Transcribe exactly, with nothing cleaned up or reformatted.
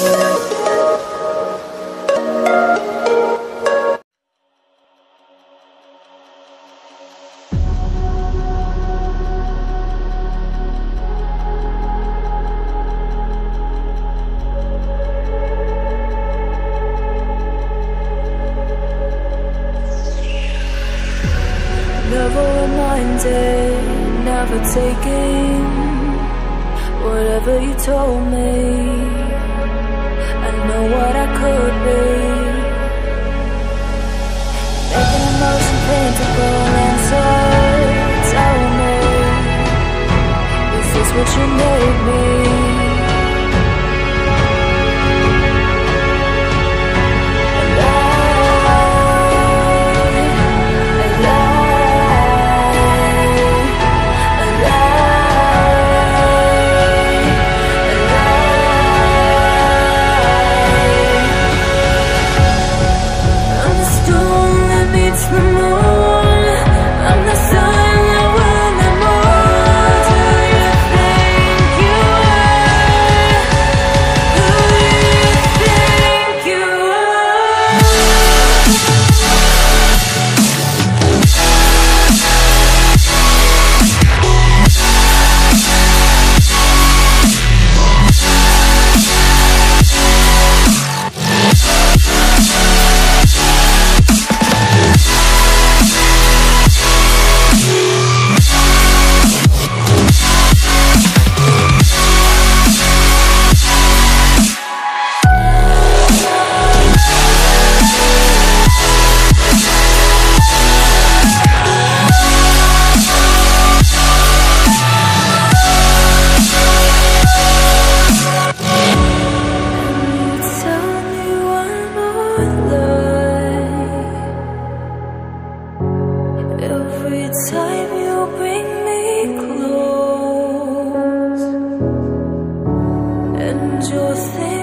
Never reminded, never taking whatever you told me. I know what I could be, making emotion paintable and so tell me, is this what you made me? Every time you bring me close, and you're thinking